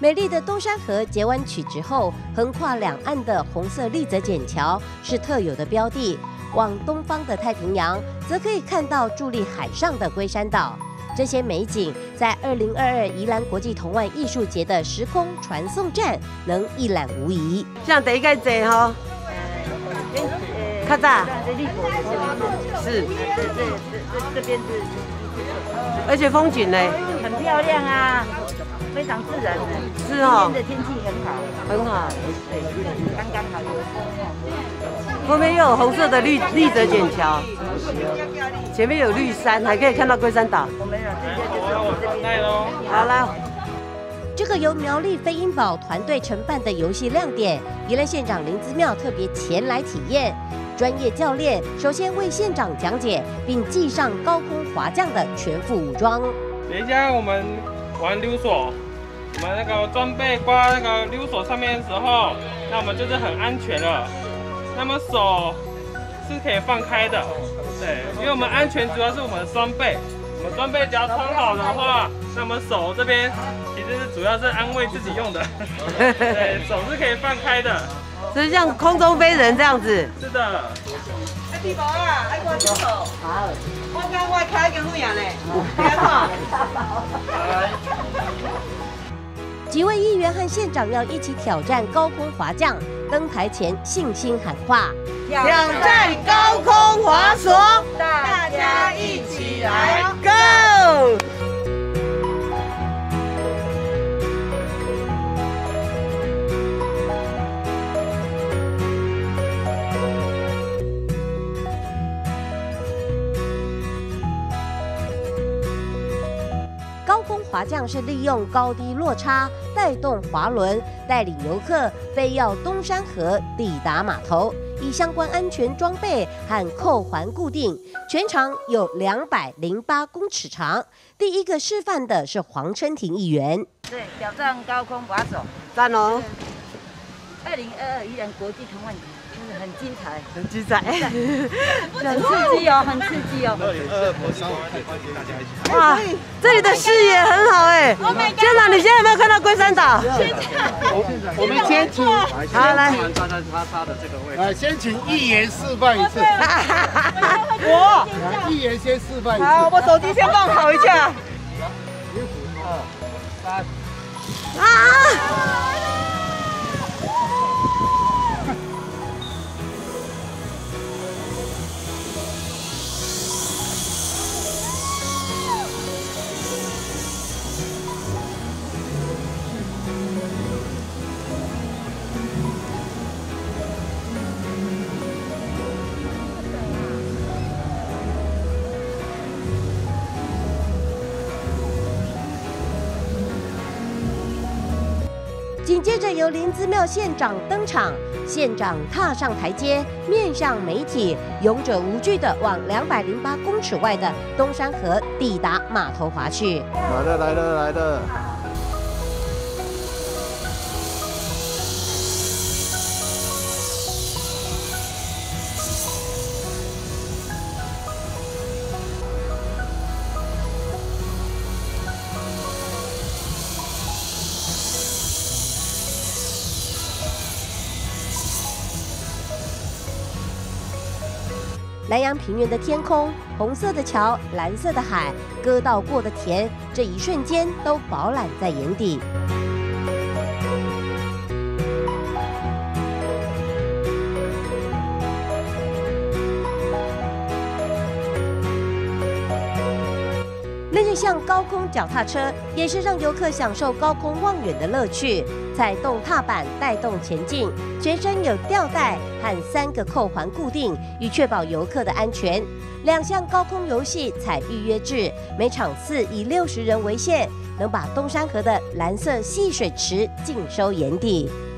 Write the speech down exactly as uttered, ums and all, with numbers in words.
美丽的东山河截弯曲直后，横跨两岸的红色丽泽剪桥是特有的标的。往东方的太平洋，则可以看到伫立海上的龟山岛。这些美景在二零二二宜兰国际童玩艺术节的时空传送站能一览无遗。 像第一个坐吼，较早是， 这这这这边是， 而且风景呢很漂亮啊，非常自然的。 是哦， 今天的天气很好， 很好， 对，刚刚好有风。 后面又有红色的绿丽泽剪桥，前面有绿山，还可以看到龟山岛。 我们啊，这些就是我们这边喽。 好了。 这个由苗栗飞鹰堡团队承办的游戏亮点，宜兰县长林姿妙特别前来体验。专业教练首先为县长讲解，并系上高空滑降的全副武装。 等一下我们玩溜索，我们那个装备挂那个溜索上面的时候，那我们就是很安全了。那么手是可以放开的，对，因为我们安全主要是我们的装备。 我们装备只要穿好的话，那么手这边其实是主要是安慰自己用的，对，手是可以放开的， 就是像空中飞人这样子。 是的。 哎，地毛啊，爱我手手。好。我讲我开跟路样嘞，别看。 几位议员和县长要一起挑战高空滑降，登台前信心喊话： 挑战高空滑索，大家一起来 ，Go！ 高空滑降是利用高低落差带动滑轮，带领游客飞跃东山河，抵达码头。以相关安全装备和扣环固定，全长有两百零八公尺长。第一个示范的是黄春婷议员。 对，挑战高空滑手， 赞哦！ 二零二二宜兰国际童玩节，就是很精彩， 很精彩， 很刺激哦，很刺激哦。 二零二二国际童玩节，欢迎大家一起。 哇，这里的视野很好哎！县长，你现在有没有看到龟山岛？ 我们先请， 好来， 站在叉叉的这个位置。 来，先请议员示范一次。 我， 议员先示范一次。 好，我手机先放好一下。 二三。 啊！ 紧接着由林姿妙县长登场，县长踏上台阶，面向媒体，勇者无惧地往两百零八公尺外的东山河抵达码头滑去。 来了来了来了！ 南洋平原的天空，红色的桥，蓝色的海，割稻过的田，这一瞬间都饱览在眼底。另一项高空脚踏车，也是让游客享受高空望远的乐趣。踩动踏板带动前进，全身有吊带和三个扣环固定，以确保游客的安全。两项高空游戏采预约制，每场次以六十人为限，能把东山河的蓝色戏水池尽收眼底。